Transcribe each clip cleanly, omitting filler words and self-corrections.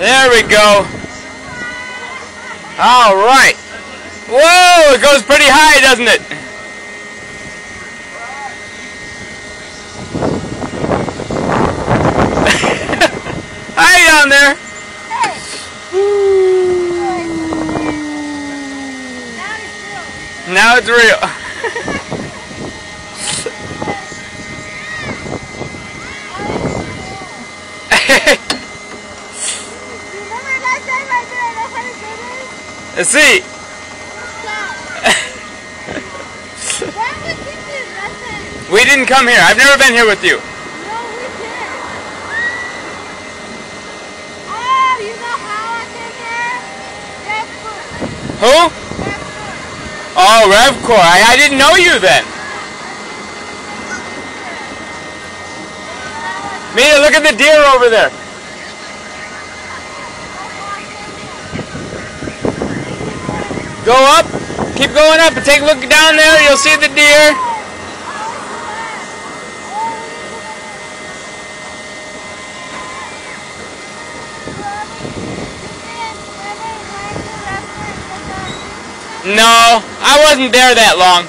There we go. All right. Whoa, it goes pretty high, doesn't it? Hi down there. Now it's real. Let's see. We didn't come here. I've never been here with you. No, we didn't. Oh, you know how I came here? RevCore. Who? RevCore. Oh, RevCore. I didn't know you then. Mia, look at the deer over there. Go up. Keep going up and take a look down there. You'll see the deer. No, I wasn't there that long.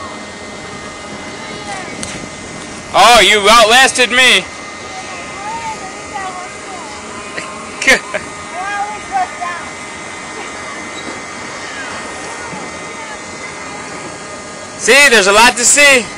Oh, you outlasted me. See, there's a lot to see.